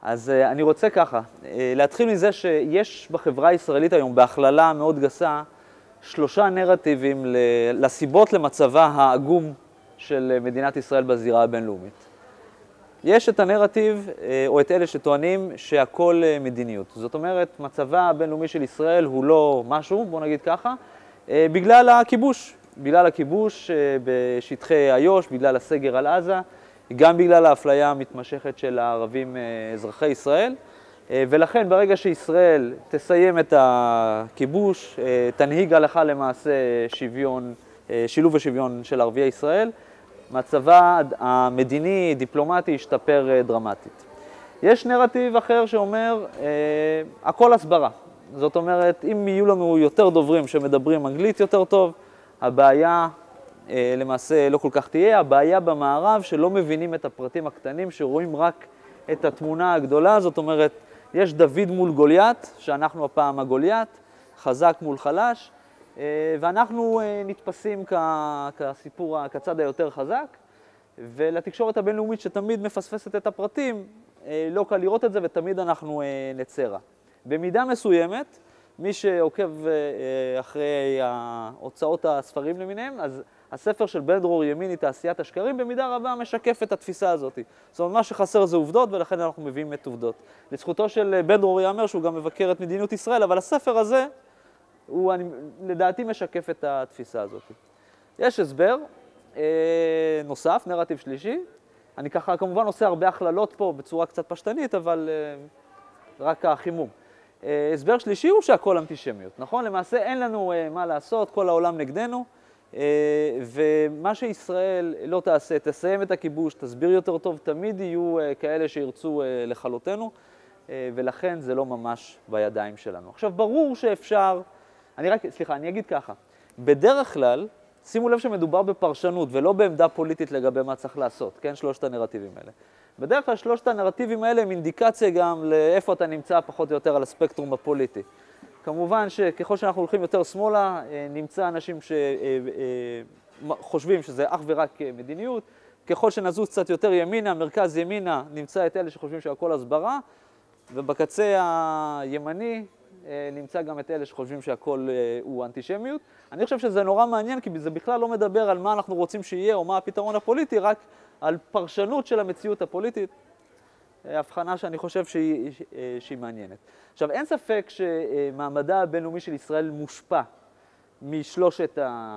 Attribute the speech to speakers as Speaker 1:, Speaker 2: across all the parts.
Speaker 1: אז אני רוצה ככה, להתחיל מזה שיש בחברה הישראלית היום, בהכללה מאוד גסה, 3 נרטיבים לסיבות למצבה העגום של מדינת ישראל בזירה הבינלאומית. יש את הנרטיב, או את אלה שטוענים שהכל מדיניות. זאת אומרת, מצבה הבינלאומי של ישראל הוא לא משהו, בוא נגיד ככה, בגלל הכיבוש. בגלל הכיבוש בשטחי איו"ש, בגלל הסגר על עזה, גם בגלל האפליה המתמשכת של הערבים אזרחי ישראל. ולכן ברגע שישראל תסיים את הכיבוש, תנהיג הלכה למעשה שילוב ושוויון של ערביי ישראל, מצבה המדיני, דיפלומטי, ישתפר דרמטית. יש נרטיב אחר שאומר, הכל הסברה. זאת אומרת, אם יהיו לנו יותר דוברים שמדברים אנגלית יותר טוב, הבעיה למעשה לא כל כך תהיה. הבעיה במערב שלא מבינים את הפרטים הקטנים, שרואים רק את התמונה הגדולה. זאת אומרת, יש דוד מול גוליית, שאנחנו הפעם הגוליית, חזק מול חלש, ואנחנו נתפסים כסיפור, כצד היותר חזק, ולתקשורת הבינלאומית שתמיד מפספסת את הפרטים, לא קל לראות את זה ותמיד אנחנו נצרה. במידה מסוימת, מי שעוקב אחרי הוצאות הספרים למיניהם, אז הספר של בן דרור ימיני, תעשיית השקרים, במידה רבה משקף את התפיסה הזאת. זאת אומרת, מה שחסר זה עובדות, ולכן אנחנו מביאים את עובדות. לזכותו של בן דרור יאמר שהוא גם מבקר את מדיניות ישראל, אבל הספר הזה, הוא לדעתי משקף את התפיסה הזאת. יש הסבר נוסף, נרטיב שלישי. אני ככה כמובן עושה הרבה הכללות פה בצורה קצת פשטנית, אבל רק החימום. הסבר שלישי הוא שהכל אנטישמיות, נכון? למעשה אין לנו מה לעשות, כל העולם נגדנו, ומה שישראל לא תעשה, תסיים את הכיבוש, תסביר יותר טוב, תמיד יהיו כאלה שירצו לכלותנו, ולכן זה לא ממש בידיים שלנו. עכשיו, ברור שאפשר, אני אגיד ככה, בדרך כלל, שימו לב שמדובר בפרשנות ולא בעמדה פוליטית לגבי מה צריך לעשות, כן? 3 הנרטיבים האלה. בדרך כלל 3 הנרטיבים האלה הם אינדיקציה גם לאיפה אתה נמצא פחות או יותר על הספקטרום הפוליטי. כמובן שככל שאנחנו הולכים יותר שמאלה, נמצא אנשים שחושבים שזה אך ורק מדיניות. ככל שנזוז קצת יותר ימינה, מרכז ימינה, נמצא את אלה שחושבים שהכל הסברה, ובקצה הימני נמצא גם את אלה שחושבים שהכל הוא אנטישמיות. אני חושב שזה נורא מעניין, כי זה בכלל לא מדבר על מה אנחנו רוצים שיהיה או מה הפתרון הפוליטי, רק על פרשנות של המציאות הפוליטית, הבחנה שאני חושב שהיא מעניינת. עכשיו, אין ספק שמעמדה הבינלאומי של ישראל מושפע משלושת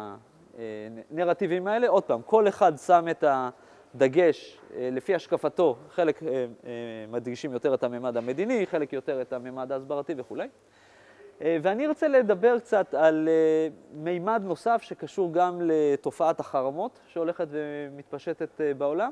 Speaker 1: הנרטיבים האלה. עוד פעם, כל אחד שם את הדגש לפי השקפתו, חלק מדגישים יותר את הממד המדיני, חלק יותר את הממד ההסברתי וכו'. ואני רוצה לדבר קצת על מימד נוסף שקשור גם לתופעת החרמות שהולכת ומתפשטת בעולם,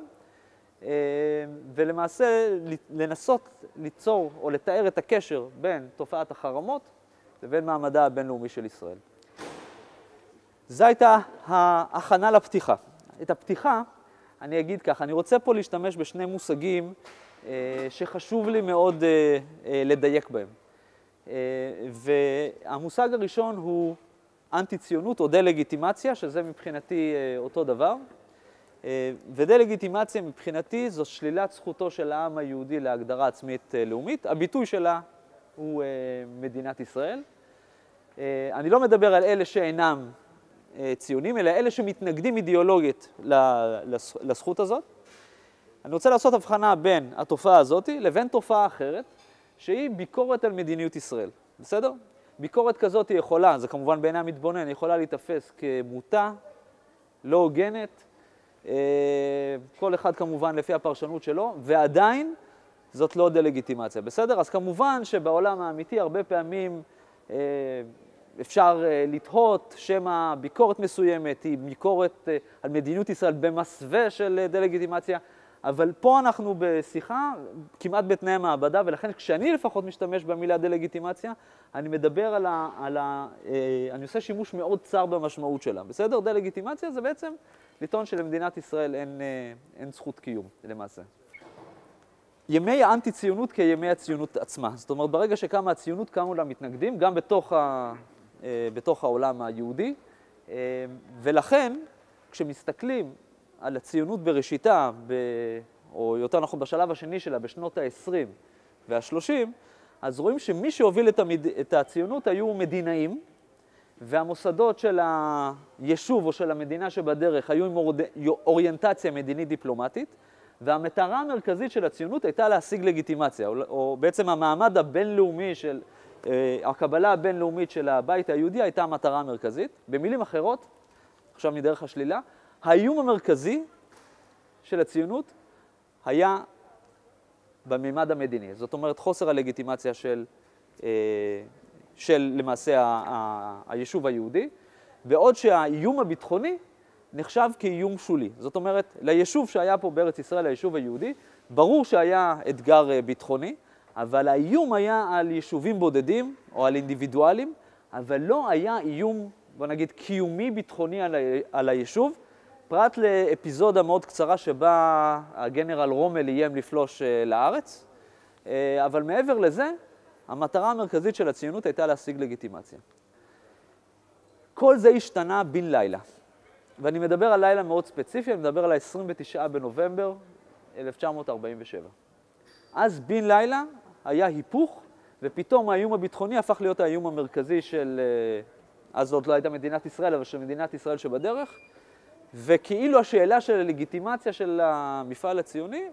Speaker 1: ולמעשה לנסות ליצור או לתאר את הקשר בין תופעת החרמות לבין מעמדה הבינלאומי של ישראל. זו הייתה ההכנה לפתיחה. את הפתיחה אני אגיד ככה, אני רוצה פה להשתמש בשני מושגים שחשוב לי מאוד לדייק בהם. והמושג הראשון הוא אנטי-ציונות או דה-לגיטימציה, שזה מבחינתי אותו דבר. ודה-לגיטימציה מבחינתי זו שלילת זכותו של העם היהודי להגדרה עצמית לאומית. הביטוי שלה הוא מדינת ישראל. אני לא מדבר על אלה שאינם ציונים, אלא אלה שמתנגדים אידיאולוגית לזכות הזאת. אני רוצה לעשות הבחנה בין התופעה הזאת לבין תופעה אחרת, שהיא ביקורת על מדיניות ישראל. בסדר? ביקורת כזאת היא יכולה, זה כמובן בעיני המתבונן, יכולה להתאפס כמוטה, לא הוגנת, כל אחד כמובן לפי הפרשנות שלו, ועדיין זאת לא דה-לגיטימציה. בסדר? אז כמובן שבעולם האמיתי הרבה פעמים אפשר לתהות שמא ביקורת מסוימת היא ביקורת על מדיניות ישראל במסווה של דה-לגיטימציה, אבל פה אנחנו בשיחה כמעט בתנאי המעבדה, ולכן כשאני לפחות משתמש במילה דה-לגיטימציה, אני מדבר אני עושה שימוש מאוד צר במשמעות שלה. בסדר? דה-לגיטימציה זה בעצם לטעון שלמדינת ישראל אין זכות קיום, למעשה. ימי האנטי-ציונות כימי הציונות עצמה. זאת אומרת, ברגע שקמה הציונות, קמו לה מתנגדים, גם בתוך העולם היהודי, ולכן, כשמסתכלים על הציונות בראשיתה, או יותר נכון בשלב השני שלה, בשנות ה-20, וה-30, אז רואים שמי שהוביל את הציונות היו מדינאים, והמוסדות של היישוב או של המדינה שבדרך היו עם אוריינטציה מדינית דיפלומטית, והמטרה המרכזית של הציונות הייתה להשיג לגיטימציה, או בעצם המעמד הבינלאומי של, הקבלה הבינלאומית של הבית היהודי הייתה המטרה המרכזית. במילים אחרות, עכשיו מדרך השלילה, האיום המרכזי של הציונות היה בממד המדיני. זאת אומרת, חוסר הלגיטימציה של למעשה היישוב היהודי, בעוד שהאיום הביטחוני נחשב כאיום שולי. זאת אומרת, ליישוב שהיה פה בארץ ישראל, היישוב היהודי, ברור שהיה אתגר ביטחוני, אבל האיום היה על יישובים בודדים או על אינדיבידואלים, אבל לא היה איום, בוא נגיד, קיומי ביטחוני על היישוב, פרט לאפיזודה מאוד קצרה שבה הגנרל רומל איים לפלוש לארץ, אבל מעבר לזה, המטרה המרכזית של הציונות הייתה להשיג לגיטימציה. כל זה השתנה בן לילה, ואני מדבר על לילה מאוד ספציפי, אני מדבר על ה-29 בנובמבר 1947. אז בן לילה היה היפוך, ופתאום האיום הביטחוני הפך להיות האיום המרכזי של, אז זאת לא הייתה מדינת ישראל, אבל של מדינת ישראל שבדרך, וכאילו השאלה של הלגיטימציה של המפעל הציוני,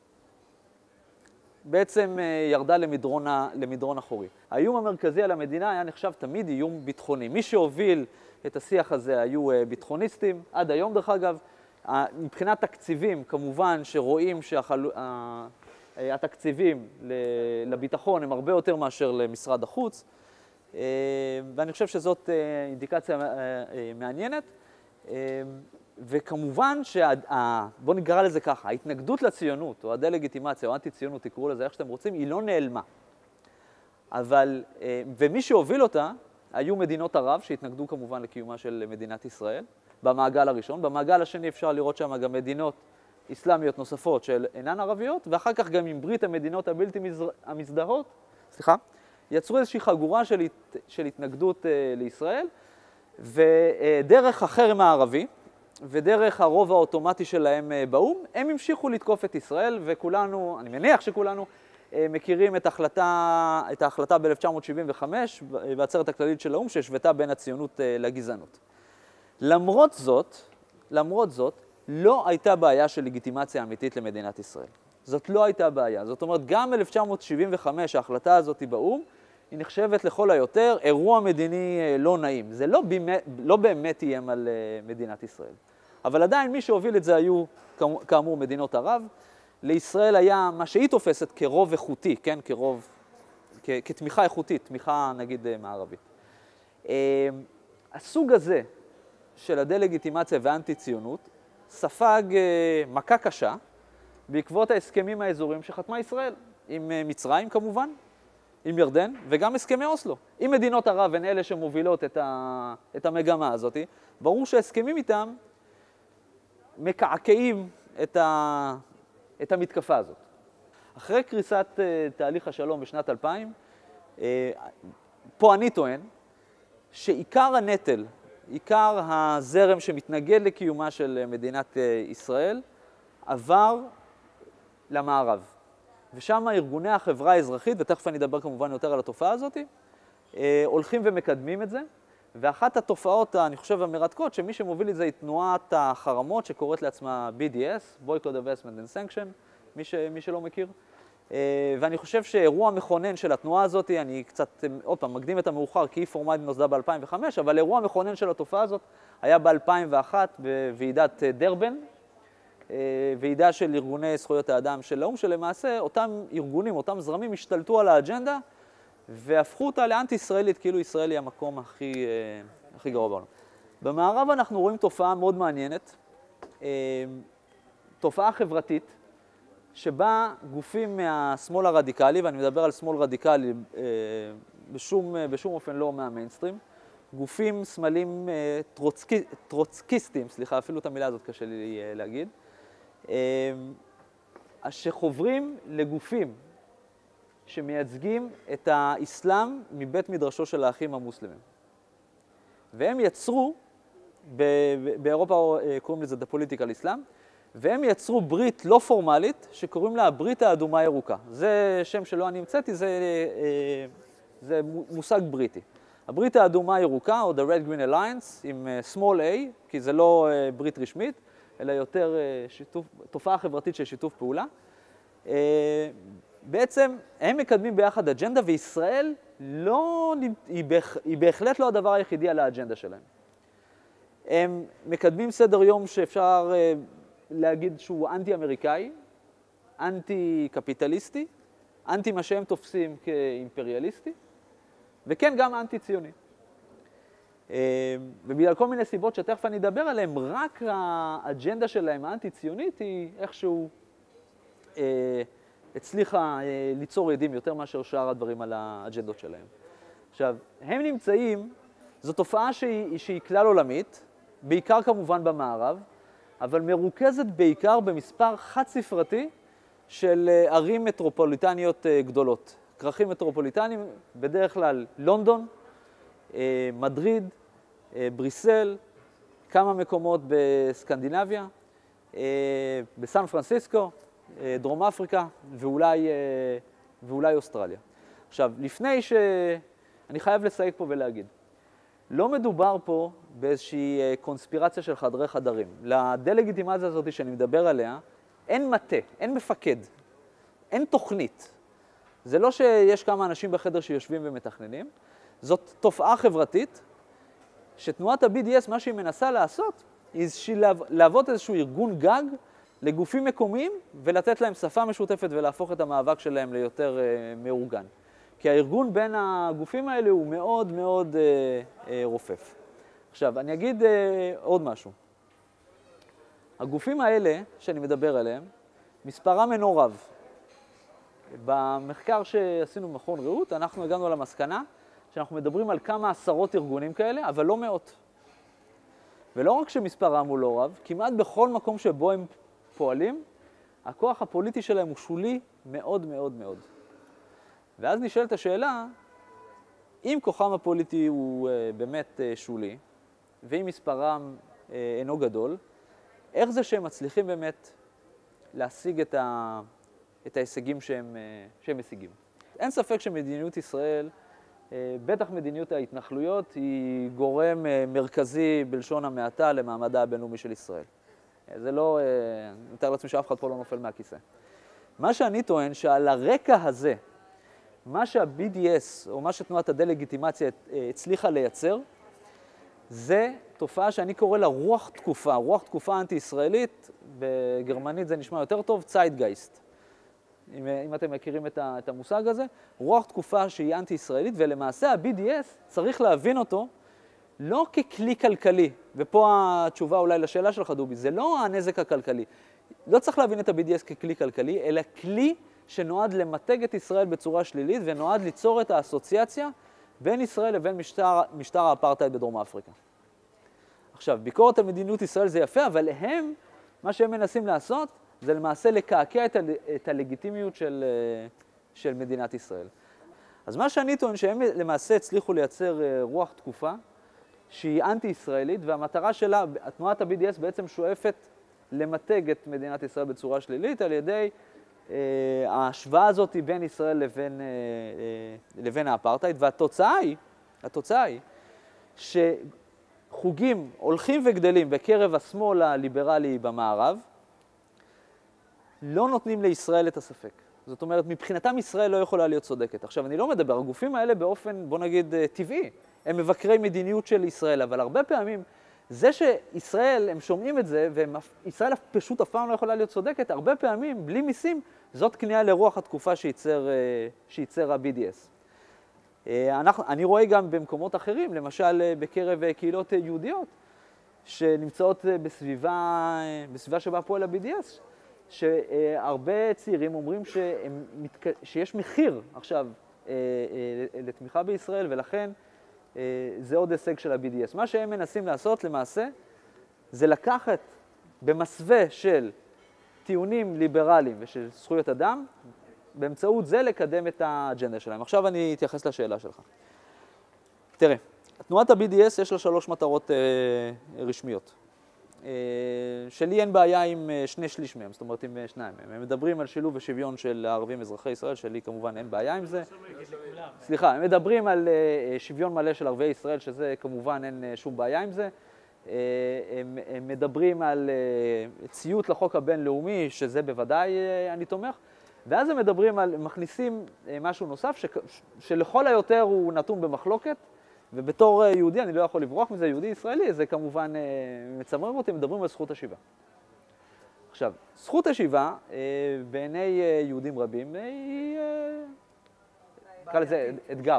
Speaker 1: בעצם ירדה למדרון אחורי. האיום המרכזי על המדינה היה נחשב תמיד איום ביטחוני. מי שהוביל את השיח הזה היו ביטחוניסטים, עד היום דרך אגב. מבחינת תקציבים, כמובן שרואים שהתקציבים לביטחון הם הרבה יותר מאשר למשרד החוץ, ואני חושב שזאת אינדיקציה מעניינת. וכמובן בוא נקרא לזה ככה, ההתנגדות לציונות, או הדה-לגיטימציה, או האנטי-ציונות, תקראו לזה איך שאתם רוצים, היא לא נעלמה. ומי שהוביל אותה, היו מדינות ערב, שהתנגדו כמובן לקיומה של מדינת ישראל, במעגל הראשון. במעגל השני אפשר לראות שם גם מדינות אסלאמיות נוספות של אינן ערביות, ואחר כך גם עם ברית המדינות הבלתי המזדהות, יצרו איזושהי חגורה של התנגדות לישראל, ודרך החרם הערבי, ודרך הרוב האוטומטי שלהם באום, הם המשיכו לתקוף את ישראל, וכולנו, אני מניח שכולנו, מכירים את ההחלטה ב-1975, בעצרת הכללית של האום, שהשוותה בין הציונות לגזענות. למרות זאת, לא הייתה בעיה של לגיטימציה אמיתית למדינת ישראל. זאת לא הייתה בעיה. זאת אומרת, גם ב-1975, ההחלטה הזאת באום, היא נחשבת לכל היותר אירוע מדיני לא נעים. זה לא באמת איים על מדינת ישראל. אבל עדיין מי שהוביל את זה היו, כאמור, מדינות ערב. לישראל היה מה שהיא תופסת כרוב איכותי, כן? כתמיכה איכותית, תמיכה נגיד מערבית. הסוג הזה של הדה-לגיטימציה והאנטי-ציונות ספג מכה קשה בעקבות ההסכמים האזוריים שחתמה ישראל, עם מצרים כמובן, עם ירדן, וגם הסכמי אוסלו. עם מדינות ערב הן אלה שמובילות את המגמה הזאת, ברור שההסכמים איתם מקעקעים את המתקפה הזאת. אחרי קריסת תהליך השלום בשנת 2000, פה אני טוען שעיקר הנטל, עיקר הזרם שמתנגד לקיומה של מדינת ישראל, עבר למערב. ושם ארגוני החברה האזרחית, ותכף אני אדבר כמובן יותר על התופעה הזאת, הולכים ומקדמים את זה. ואחת התופעות, אני חושב, המרתקות, שמי שמוביל את זה היא תנועת החרמות שקוראת לעצמה BDS, Boycott, Divestment and Sanction, מי שלא מכיר. ואני חושב שאירוע מכונן של התנועה הזאת, אני קצת, עוד פעם, מקדים את המאוחר, כי היא פורמלית נוסדה ב-2005, אבל אירוע מכונן של התופעה הזאת היה ב-2001 בוועידת דרבן, ועידה של ארגוני זכויות האדם של האום, שלמעשה אותם ארגונים, אותם זרמים השתלטו על האג'נדה, והפכו אותה לאנטי-ישראלית, כאילו ישראל היא המקום הכי גרוע בעולם. במערב אנחנו רואים תופעה מאוד מעניינת, תופעה חברתית, שבה גופים מהשמאל הרדיקלי, ואני מדבר על שמאל רדיקלי בשום אופן לא מהמיינסטרים, גופים שמאלים טרוצקיסטים, סליחה, אפילו את המילה הזאת קשה לי להגיד, שחוברים לגופים שמייצגים את האסלאם מבית מדרשו של האחים המוסלמים. והם יצרו, באירופה קוראים לזה The Political Islam, והם יצרו ברית לא פורמלית, שקוראים לה הברית האדומה ירוקה. זה שם שלא אני המצאתי, זה מושג בריטי. הברית האדומה ירוקה, או The Red Green Alliance, עם small a, כי זה לא ברית רשמית, אלא יותר תופעה חברתית של שיתוף פעולה. בעצם הם מקדמים ביחד אג'נדה, וישראל היא בהחלט לא הדבר היחידי על האג'נדה שלהם. הם מקדמים סדר יום שאפשר להגיד שהוא אנטי-אמריקאי, אנטי-קפיטליסטי, אנטי מה שהם תופסים כאימפריאליסטי, וכן גם אנטי-ציוני. ובגלל כל מיני סיבות שתכף אני אדבר עליהן, רק האג'נדה שלהם, האנטי-ציונית, היא איכשהו הצליחה ליצור עדים יותר מאשר שאר הדברים על האג'נדות שלהם. עכשיו, הם נמצאים, זו תופעה שהיא כלל עולמית, בעיקר כמובן במערב, אבל מרוכזת בעיקר במספר חד ספרתי של ערים מטרופוליטניות גדולות. כרכים מטרופוליטניים, בדרך כלל לונדון, מדריד, בריסל, כמה מקומות בסקנדינביה, בסן פרנסיסקו, דרום אפריקה ואולי אוסטרליה. עכשיו, לפני אני חייב לסייג פה ולהגיד, לא מדובר פה באיזושהי קונספירציה של חדרי חדרים. לדלגיטימציה הזאת שאני מדבר עליה, אין מטה, אין מפקד, אין תוכנית. זה לא שיש כמה אנשים בחדר שיושבים ומתכננים, זאת תופעה חברתית, שתנועת ה-BDS, מה שהיא מנסה לעשות, היא להוות איזשהו ארגון גג לגופים מקומיים, ולתת להם שפה משותפת ולהפוך את המאבק שלהם ליותר מאורגן. כי הארגון בין הגופים האלה הוא מאוד מאוד רופף. עכשיו, אני אגיד עוד משהו. הגופים האלה, שאני מדבר עליהם, מספרם אינו רב. במחקר שעשינו במכון רעות, אנחנו הגענו למסקנה שאנחנו מדברים על כמה עשרות ארגונים כאלה, אבל לא מאות. ולא רק שמספרם הוא לא רב, כמעט בכל מקום שבו הם פועלים, הכוח הפוליטי שלהם הוא שולי מאוד מאוד מאוד. ואז נשאלת השאלה, אם כוחם הפוליטי הוא באמת שולי, ואם מספרם אינו גדול, איך זה שהם מצליחים באמת להשיג את ההישגים שהם משיגים? אין ספק שמדיניות ישראל, בטח מדיניות ההתנחלויות, היא גורם מרכזי בלשון המעטה למעמדה הבינלאומי של ישראל. זה לא, אני מתאר לעצמי שאף אחד פה לא נופל מהכיסא. מה שאני טוען שעל הרקע הזה, מה שה-BDS, או מה שתנועת הדלגיטימציה הצליחה לייצר, זה תופעה שאני קורא לה רוח תקופה אנטי-ישראלית, בגרמנית זה נשמע יותר טוב, צייטגייסט. אם אתם מכירים את המושג הזה, רוח תקופה שהיא אנטי-ישראלית, ולמעשה ה-BDS צריך להבין אותו לא ככלי כלכלי, ופה התשובה אולי לשאלה שלך דובי, זה לא הנזק הכלכלי. לא צריך להבין את ה-BDS ככלי כלכלי, אלא כלי שנועד למתג את ישראל בצורה שלילית, ונועד ליצור את האסוציאציה בין ישראל לבין משטר האפרטהייד בדרום אפריקה. עכשיו, ביקורת על מדיניות ישראל זה יפה, אבל מה שהם מנסים לעשות, זה למעשה לקעקע את הלגיטימיות של מדינת ישראל. אז מה שאני טוען שהם למעשה הצליחו לייצר רוח תקופה, שהיא אנטי-ישראלית, והמטרה שלה, תנועת ה-BDS בעצם שואפת למתג את מדינת ישראל בצורה שלילית, על ידי ההשוואה הזאת בין ישראל לבין האפרטהייד, והתוצאה היא שחוגים הולכים וגדלים בקרב השמאל הליברלי במערב, לא נותנים לישראל את הספק. זאת אומרת, מבחינתם ישראל לא יכולה להיות צודקת. עכשיו, אני לא מדבר, הגופים האלה באופן, בוא נגיד, טבעי, הם מבקרי מדיניות של ישראל, אבל הרבה פעמים, זה שישראל, הם שומעים את זה, וישראל פשוט אף פעם לא יכולה להיות צודקת, הרבה פעמים, בלי מיסים, זאת כניעה לרוח התקופה שייצר ה-BDS. אני רואה גם במקומות אחרים, למשל בקרב קהילות יהודיות, שנמצאות בסביבה שבה פועל ה-BDS, שהרבה צעירים אומרים שיש מחיר עכשיו לתמיכה בישראל, ולכן זה עוד הישג של ה-BDS. מה שהם מנסים לעשות למעשה, זה לקחת במסווה של טיעונים ליברליים ושל זכויות אדם, באמצעות זה לקדם את האג'נדה שלהם. עכשיו אני אתייחס לשאלה שלך. תראה, תנועת ה-BDS יש לה 3 מטרות רשמיות. שלי אין בעיה עם 2/3 מהם, זאת אומרת עם 2 מהם. הם מדברים על שילוב ושוויון של הערבים אזרחי ישראל, שלי כמובן אין בעיה עם זה. סליחה, הם מדברים על שוויון מלא של ערביי ישראל, שזה כמובן אין שום בעיה עם זה. הם מדברים על ציות לחוק הבינלאומי, שזה בוודאי אני תומך. ואז הם מדברים על, מכניסים משהו נוסף, שלכל היותר הוא נתון במחלוקת, ובתור יהודי, אני לא יכול לברוח מזה, יהודי ישראלי, זה כמובן מצמרר אותי, מדברים על זכות השיבה. עכשיו, זכות השיבה, בעיני יהודים רבים, היא, נקרא לזה אתגר.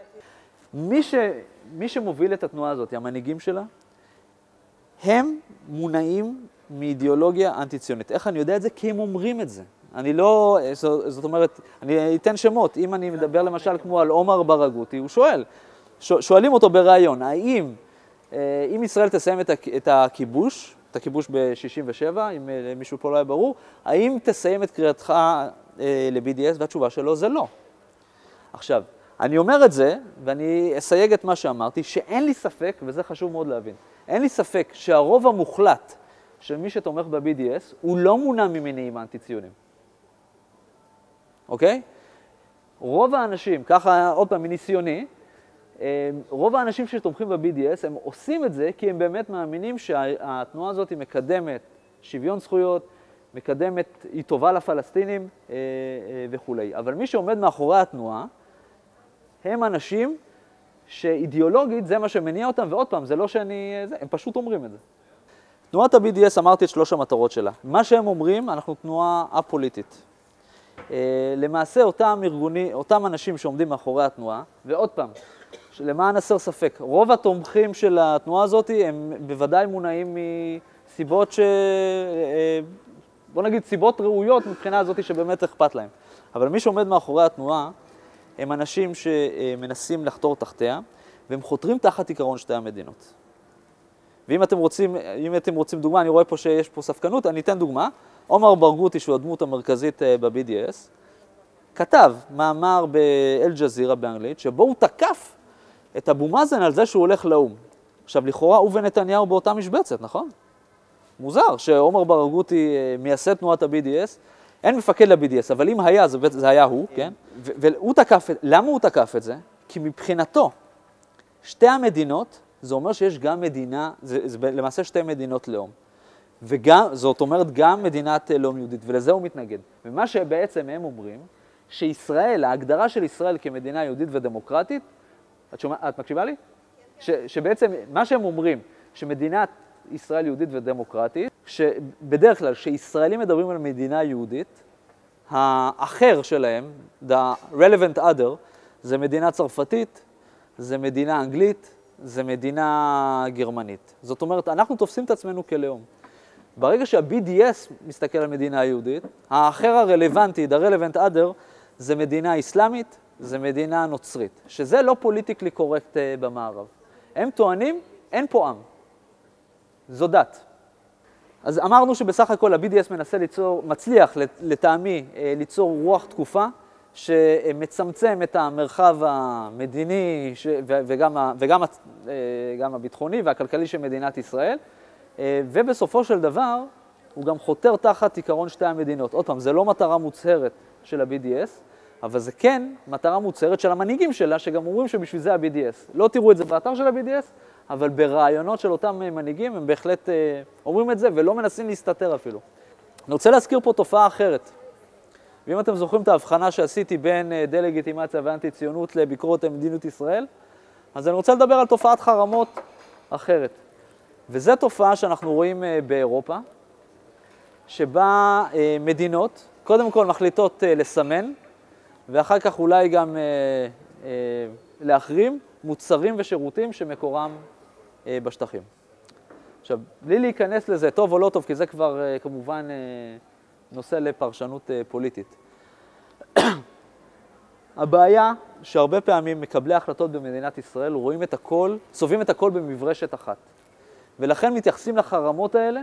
Speaker 1: מי שמוביל את התנועה הזאת, המנהיגים שלה, הם מונעים מאידיאולוגיה אנטי-ציונית. איך אני יודע את זה? כי הם אומרים את זה. אני לא, זאת אומרת, אני אתן שמות. אם אני מדבר למשל כמו על עומר ברגותי, הוא שואל, שואלים אותו בראיון, האם אם ישראל תסיים את הכיבוש ב-67, אם מישהו פה לא היה ברור, האם תסיים את קריאתך ל-BDS? והתשובה שלו זה לא. עכשיו, אני אומר את זה, ואני אסייג את מה שאמרתי, שאין לי ספק, וזה חשוב מאוד להבין, אין לי ספק שהרוב המוחלט של מי שתומך ב-BDS הוא לא מונע ממניעים אנטי-ציונים. אוקיי? רוב האנשים, ככה עוד פעם מניסיוני, רוב האנשים שתומכים ב-BDS הם עושים את זה כי הם באמת מאמינים שהתנועה הזאת היא מקדמת שוויון זכויות, מקדמת, היא טובה לפלסטינים וכו'. אבל מי שעומד מאחורי התנועה הם אנשים שאידיאולוגית זה מה שמניע אותם, ועוד פעם, זה לא שאני, הם פשוט אומרים את זה. תנועת ה-BDS, אמרתי את 3 המטרות שלה. מה שהם אומרים, אנחנו תנועה א-פוליטית. למעשה אותם אנשים שעומדים מאחורי התנועה, ועוד פעם, למען הסר ספק, רוב התומכים של התנועה הזאת הם בוודאי מונעים מסיבות בוא נגיד סיבות ראויות מבחינה הזאת שבאמת אכפת להם. אבל מי שעומד מאחורי התנועה הם אנשים שמנסים לחתור תחתיה, והם חותרים תחת עיקרון 2 המדינות. ואם אתם רוצים דוגמה, אני רואה פה שיש פה ספקנות, אני אתן דוגמה. עומר ברגותי, שהוא הדמות המרכזית ב-BDS, כתב מאמר באל-ג'זירה באנגלית, שבו הוא תקף את אבו מאזן על זה שהוא הולך לאום. עכשיו, לכאורה הוא ונתניהו באותה משבצת, נכון? מוזר שעומר ברגותי מייסד תנועת ה-BDS, אין מפקד ל-BDS, אבל אם היה, זה היה הוא, כן? והוא תקף, למה הוא תקף את זה? כי מבחינתו, 2 המדינות, זה אומר שיש גם מדינה, זה למעשה 2 מדינות לאום. וגם, זאת אומרת, גם מדינת לאום יהודית, ולזה הוא מתנגד. ומה שבעצם הם אומרים, שישראל, ההגדרה של ישראל כמדינה יהודית ודמוקרטית, את מקשיבה לי? שבעצם, מה שהם אומרים, שמדינת ישראל יהודית ודמוקרטית, שבדרך כלל, שישראלים מדברים על מדינה יהודית, האחר שלהם, the relevant other, זה מדינה צרפתית, זה מדינה אנגלית, זה מדינה גרמנית. זאת אומרת, אנחנו תופסים את עצמנו כלאום. ברגע שה-BDS מסתכל על מדינה יהודית, האחר הרלוונטי, the relevant other, זה מדינה אסלאמית, זה מדינה נוצרית, שזה לא פוליטיקלי קורקט במערב. הם טוענים, אין פה עם. זו דת. אז אמרנו שבסך הכל ה-BDS מצליח לטעמי ליצור רוח תקופה, שמצמצם את המרחב המדיני וגם הביטחוני והכלכלי של מדינת ישראל, ובסופו של דבר הוא גם חותר תחת עיקרון 2 המדינות. עוד פעם, זה לא מטרה מוצהרת של ה-BDS, אבל זה כן מטרה מוצהרת של המנהיגים שלה, שגם אומרים שבשביל זה ה-BDS. לא תראו את זה באתר של ה-BDS, אבל ברעיונות של אותם מנהיגים הם בהחלט אומרים את זה ולא מנסים להסתתר אפילו. אני רוצה להזכיר פה תופעה אחרת. ואם אתם זוכרים את ההבחנה שעשיתי בין דה-לגיטימציה ואנטי-ציונות לביקורת על מדיניות ישראל, אז אני רוצה לדבר על תופעת חרמות אחרת. וזו תופעה שאנחנו רואים באירופה, שבה מדינות קודם כל מחליטות לסמן, ואחר כך אולי גם להחרים מוצרים ושירותים שמקורם בשטחים. עכשיו, בלי להיכנס לזה טוב או לא טוב, כי זה כבר כמובן נושא לפרשנות פוליטית. הבעיה שהרבה פעמים מקבלי ההחלטות במדינת ישראל רואים את הכל, צובעים את הכל במברשת אחת. ולכן מתייחסים לחרמות האלה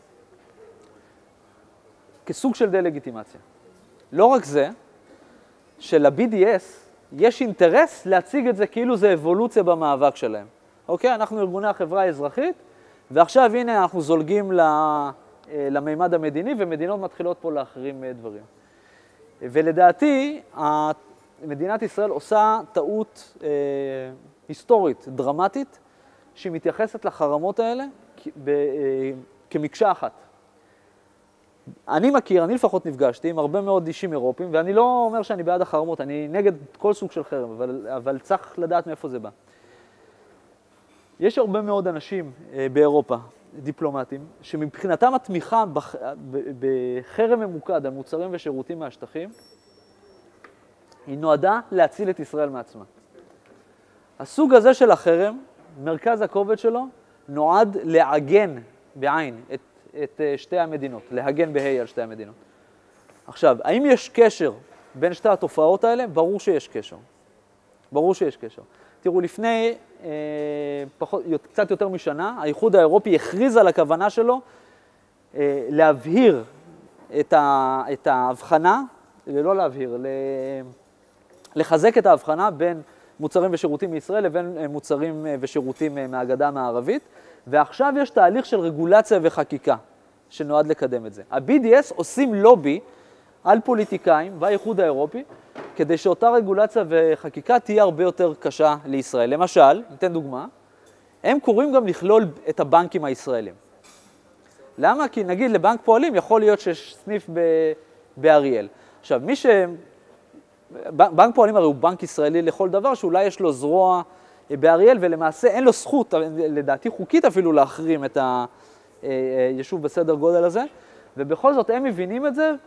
Speaker 1: כסוג של דה-לגיטימציה. לא רק זה, של-BDS יש אינטרס להציג את זה כאילו זה אבולוציה במאבק שלהם. אוקיי? אנחנו ארגוני החברה האזרחית, ועכשיו הנה אנחנו זולגים למימד המדיני, ומדינות מתחילות פה להחרים דברים. ולדעתי, מדינת ישראל עושה טעות היסטורית, דרמטית, שהיא מתייחסת לחרמות האלה כמקשה אחת. אני לפחות נפגשתי עם הרבה מאוד אישים אירופיים, ואני לא אומר שאני בעד החרמות, אני נגד כל סוג של חרם, אבל צריך לדעת מאיפה זה בא. יש הרבה מאוד אנשים באירופה, דיפלומטים, שמבחינתם התמיכה בחרם ממוקד על מוצרים ושירותים מהשטחים, היא נועדה להציל את ישראל מעצמה. הסוג הזה של החרם, מרכז הכובד שלו, נועד לעגן בעין את שתי המדינות, להגן בהי על שתי המדינות. עכשיו, האם יש קשר בין שתי התופעות האלה? ברור שיש קשר. ברור שיש קשר. תראו, לפני קצת יותר משנה, האיחוד האירופי הכריז על הכוונה שלו להבהיר את ההבחנה, ולא להבהיר, לחזק את ההבחנה בין מוצרים ושירותים מישראל לבין מוצרים ושירותים מהגדה המערבית, ועכשיו יש תהליך של רגולציה וחקיקה שנועד לקדם את זה. ה-BDS עושים לובי על פוליטיקאים באיחוד האירופי, כדי שאותה רגולציה וחקיקה תהיה הרבה יותר קשה לישראל. למשל, ניתן דוגמה, הם קוראים גם לכלול את הבנקים הישראלים. למה? כי נגיד לבנק פועלים יכול להיות שיש סניף באריאל. עכשיו, בנק פועלים הרי הוא בנק ישראלי לכל דבר, שאולי יש לו זרוע באריאל, ולמעשה אין לו זכות, לדעתי חוקית אפילו, להחרים את היישוב בסדר גודל הזה, ובכל זאת הם מבינים את זה,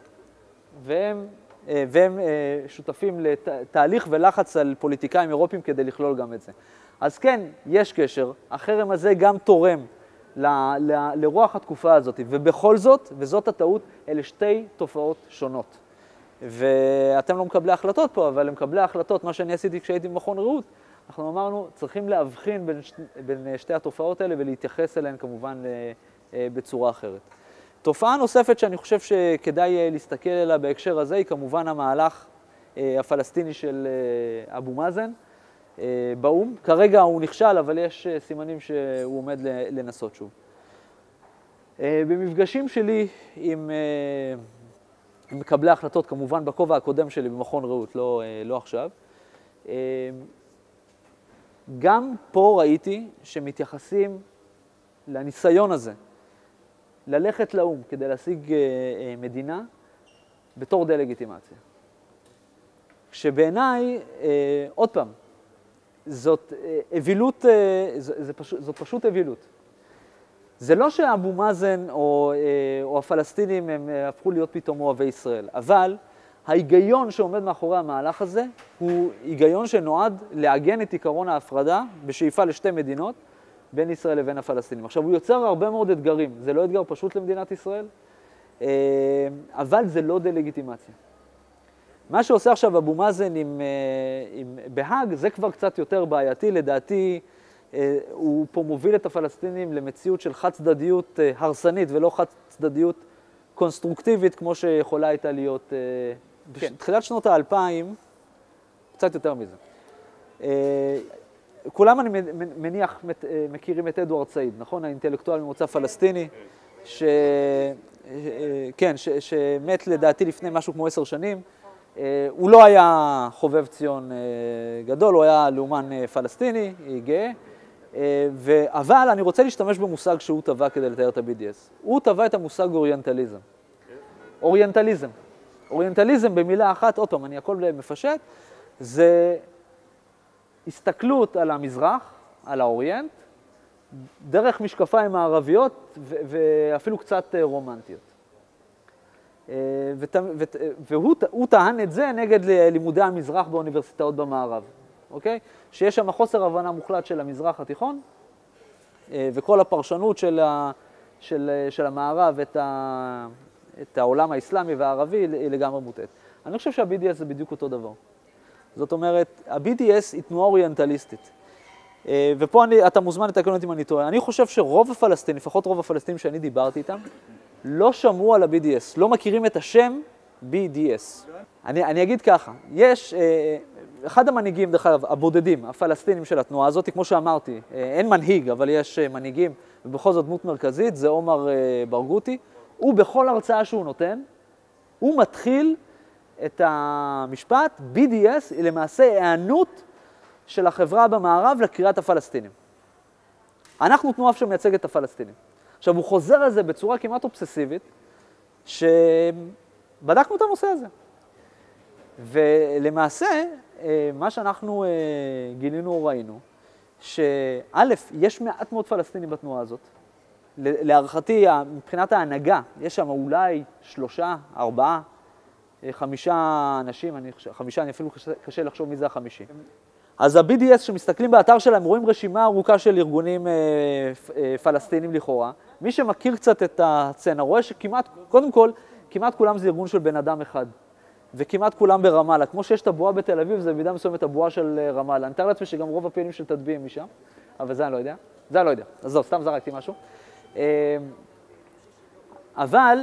Speaker 1: והם שותפים לתהליך ולחץ על פוליטיקאים אירופיים כדי לכלול גם את זה. אז כן, יש קשר, החרם הזה גם תורם לרוח התקופה הזאת, ובכל זאת, וזאת הטעות, אלה שתי תופעות שונות. ואתם לא מקבלי החלטות פה, אבל מקבלי החלטות, מה שאני עשיתי כשהייתי במכון רעות, אנחנו אמרנו, צריכים להבחין בין שתי התופעות האלה ולהתייחס אליהן כמובן בצורה אחרת. תופעה נוספת שאני חושב שכדאי להסתכל עליה בהקשר הזה, היא כמובן המהלך הפלסטיני של אבו מאזן באום. כרגע הוא נכשל, אבל יש סימנים שהוא עומד לנסות שוב. במפגשים שלי עם מקבלי החלטות, כמובן בכובע הקודם שלי במכון רעות, לא עכשיו, גם פה ראיתי שמתייחסים לניסיון הזה, ללכת לאום כדי להשיג מדינה בתור דה-לגיטימציה. שבעיניי, עוד פעם, זאת אווילות, זאת פשוט אווילות. זה לא שאבו מאזן או הפלסטינים הם הפכו להיות פתאום אוהבי ישראל, אבל ההיגיון שעומד מאחורי המהלך הזה הוא היגיון שנועד לעגן את עיקרון ההפרדה בשאיפה לשתי מדינות, בין ישראל לבין הפלסטינים. עכשיו, הוא יוצר הרבה מאוד אתגרים. זה לא אתגר פשוט למדינת ישראל, אבל זה לא דה-לגיטימציה. מה שעושה עכשיו אבו מאזן בהאג, זה כבר קצת יותר בעייתי. לדעתי, הוא פה מוביל את הפלסטינים למציאות של חד-צדדיות הרסנית, ולא חד-צדדיות קונסטרוקטיבית, כמו שיכולה הייתה להיות בתחילת שנות ה-2000, קצת יותר מזה. כולם, אני מניח, מכירים את אדוארד סעיד, נכון? האינטלקטואל ממוצא פלסטיני, שמת לדעתי לפני משהו כמו 10 שנים. הוא לא היה חובב ציון גדול, הוא היה לאומן פלסטיני, גאה, אבל אני רוצה להשתמש במושג שהוא טבע כדי לתאר את ה-BDS. הוא טבע את המושג אוריינטליזם. אוריינטליזם. אוריינטליזם במילה אחת, עוד פעם, אני הכל מפשט, זה הסתכלות על המזרח, על האוריינט, דרך משקפיים מערביות ואפילו קצת רומנטיות. והוא טען את זה נגד לימודי המזרח באוניברסיטאות במערב, אוקיי? שיש שם חוסר הבנה מוחלט של המזרח התיכון, וכל הפרשנות של המערב את העולם האסלאמי והערבי היא לגמרי מוטעת. אני חושב שה-BDS זה בדיוק אותו דבר. זאת אומרת, ה-BDS היא תנועה אוריינטליסטית. ופה אתה מוזמן לתקן אותי אם אני טועה. אני חושב שרוב הפלסטינים, לפחות רוב הפלסטינים שאני דיברתי איתם, לא שמעו על ה-BDS, לא מכירים את השם BDS. אני אגיד ככה, יש אחד המנהיגים, דרך אגב, הבודדים, הפלסטינים של התנועה הזאת, כמו שאמרתי, אין מנהיג, אבל יש מנהיגים, ובכל זאת דמות מרכזית, זה עומר ברגותי. הוא בכל הרצאה שהוא נותן, הוא מתחיל את המשפט, BDS היא למעשה הענות של החברה במערב לקריאת הפלסטינים. אנחנו תנועה שמייצגת את הפלסטינים. עכשיו, הוא חוזר על זה בצורה כמעט אובססיבית, שבדקנו את הנושא הזה. ולמעשה, מה שאנחנו גילינו או ראינו, שא', יש מעט מאוד פלסטינים בתנועה הזאת. להערכתי, מבחינת ההנהגה, יש שם אולי 3, 4, 5 אנשים, אני אפילו קשה לחשוב מי זה ה-50. אז ה-BDS, שמסתכלים באתר שלהם, רואים רשימה ארוכה של ארגונים פלסטינים לכאורה. מי שמכיר קצת את הצנה, רואה שכמעט, קודם כל, כמעט כולם זה ארגון של בן אדם אחד. וכמעט כולם ברמאללה. כמו שיש את הבועה בתל אביב, זה במידה מסוימת הבועה של רמאללה. אני מתאר לעצמי שגם רוב הפעילים של תדבי הם משם, אבל זה אני לא יודע. זה אני לא יודע. אז זהו, סתם זרקתי משהו. אבל,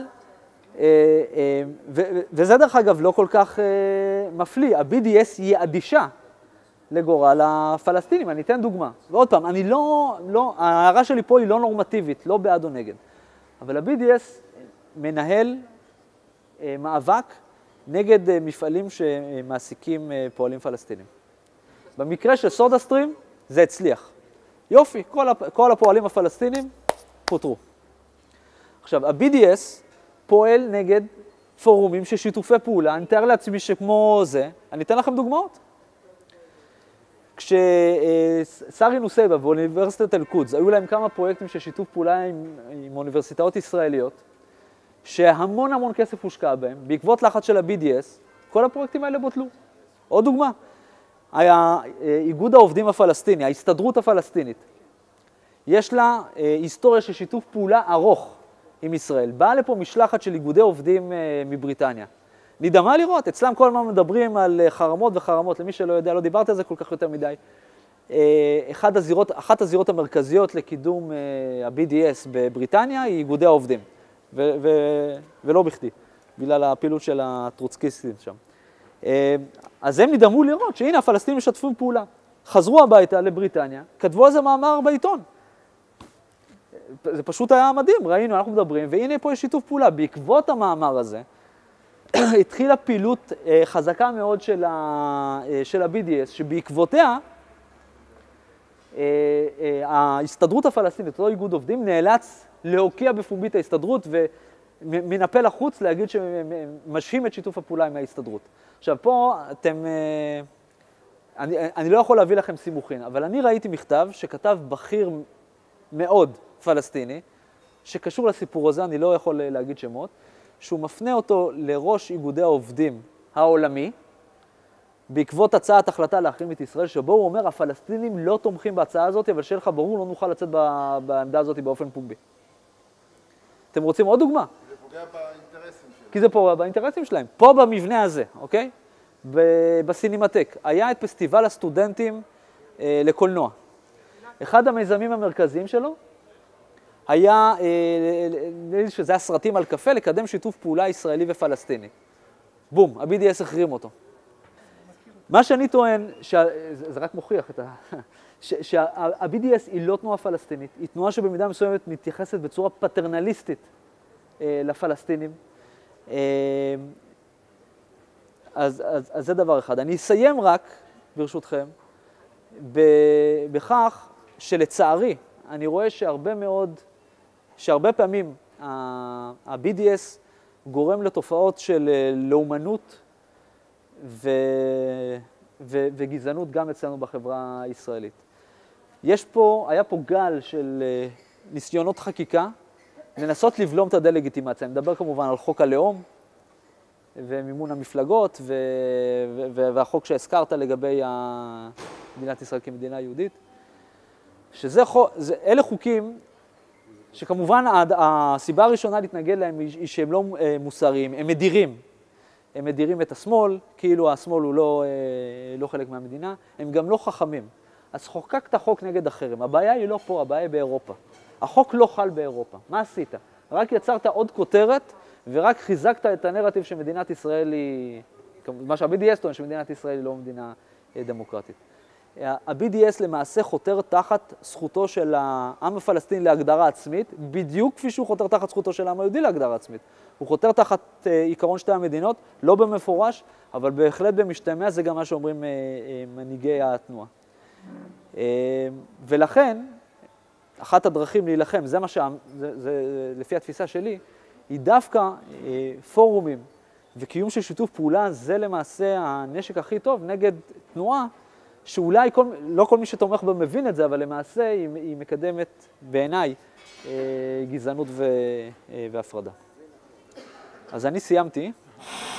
Speaker 1: וזה דרך אגב לא כל כך מפליא, ה-BDS היא אדישה לגורל הפלסטינים. אני אתן דוגמה. ועוד פעם, ההערה שלי פה היא לא נורמטיבית, לא בעד או נגד. אבל ה-BDS מנהל מאבק נגד מפעלים שמעסיקים פועלים פלסטינים. במקרה של סודה סטרים זה הצליח. יופי, כל הפועלים הפלסטינים פוטרו. עכשיו, ה-BDS פועל נגד פורומים של שיתופי פעולה. אני מתאר לעצמי שכמו זה, אני אתן לכם דוגמאות. כשסארי נוסייבה באוניברסיטת אל-קודס, היו להם כמה פרויקטים של שיתוף פעולה עם אוניברסיטאות ישראליות, שהמון המון כסף הושקע בהם, בעקבות לחץ של ה-BDS, כל הפרויקטים האלה בוטלו. עוד דוגמה, היה איגוד העובדים הפלסטיני, ההסתדרות הפלסטינית. יש לה היסטוריה של שיתוף פעולה ארוך עם ישראל. באה לפה משלחת של איגודי עובדים מבריטניה. נדמה לראות, אצלם כל הזמן מדברים על חרמות וחרמות, למי שלא יודע, לא דיברתי על זה כל כך יותר מדי. אחת הזירות המרכזיות לקידום ה-BDS בבריטניה היא איגודי העובדים. ולא בכדי, בגלל הפעילות של הטרוצקיסטים שם. אז הם נדמו לראות שהנה הפלסטינים משתפים פעולה. חזרו הביתה לבריטניה, כתבו על זה מאמר בעיתון. זה פשוט היה מדהים, ראינו, אנחנו מדברים, והנה פה יש שיתוף פעולה. בעקבות המאמר הזה, התחילה פעילות חזקה מאוד של ה-BDS, שבעקבותיה, ההסתדרות הפלסטינית, אותו איגוד עובדים, נאלץ להוקיע בפומבית ההסתדרות ומן הפה לחוץ להגיד שמשהים את שיתוף הפעולה עם ההסתדרות. עכשיו פה אני לא יכול להביא לכם סימוכין, אבל אני ראיתי מכתב שכתב בכיר מאוד פלסטיני, שקשור לסיפור הזה, אני לא יכול להגיד שמות, שהוא מפנה אותו לראש איגודי העובדים העולמי, בעקבות הצעת החלטה להחרים את ישראל, שבו הוא אומר, הפלסטינים לא תומכים בהצעה הזאת, אבל שיהיה לך ברור, לא נוכל לצאת בעמדה הזאת באופן פומבי. אתם רוצים עוד דוגמה?
Speaker 2: זה פוגע באינטרסים שלהם.
Speaker 1: כי זה פוגע באינטרסים שלהם. פה במבנה הזה, אוקיי? בסינמטק, היה את פסטיבל הסטודנטים לקולנוע. אחד המיזמים המרכזיים שלו היה, שזה הסרטים על קפה, לקדם שיתוף פעולה ישראלי ופלסטיני. בום, ה-BDS החרים אותו. מה שאני טוען, זה רק מוכיח את שה-BDS היא לא תנועה פלסטינית, היא תנועה שבמידה מסוימת מתייחסת בצורה פטרנליסטית לפלסטינים. אז זה דבר אחד. אני אסיים רק, ברשותכם, בכך שלצערי, אני רואה שהרבה פעמים ה-BDS גורם לתופעות של לאומנות וגזענות גם אצלנו בחברה הישראלית. היה פה גל של ניסיונות חקיקה, לנסות לבלום את הדה-לגיטימציה. אני מדבר כמובן על חוק הלאום ומימון המפלגות והחוק שהזכרת לגבי מדינת ישראל כמדינה יהודית. אלה חוקים שכמובן הסיבה הראשונה להתנגד להם היא שהם לא מוסריים, הם מדירים. הם מדירים את השמאל, כאילו השמאל הוא לא חלק מהמדינה, הם גם לא חכמים. אז חוקקת חוק נגד החרם. הבעיה היא לא פה, הבעיה היא באירופה. החוק לא חל באירופה. מה עשית? רק יצרת עוד כותרת, ורק חיזקת את הנרטיב שמדינת ישראל היא, מה שה-BDS טוען שמדינת ישראל היא לא מדינה דמוקרטית. ה-BDS למעשה חותר תחת זכותו של העם הפלסטיני להגדרה עצמית, בדיוק כפי שהוא חותר תחת זכותו של העם היהודי להגדרה עצמית. הוא חותר תחת עיקרון שתי המדינות, לא במפורש, אבל בהחלט במשתמע, זה גם מה שאומרים מנהיגי התנועה. ולכן, אחת הדרכים להילחם, זה לפי התפיסה שלי, היא דווקא פורומים וקיום של שיתוף פעולה, זה למעשה הנשק הכי טוב נגד תנועה, שאולי לא כל מי שתומך בה מבין את זה, אבל למעשה היא מקדמת בעיניי גזענות והפרדה. אז אני סיימתי.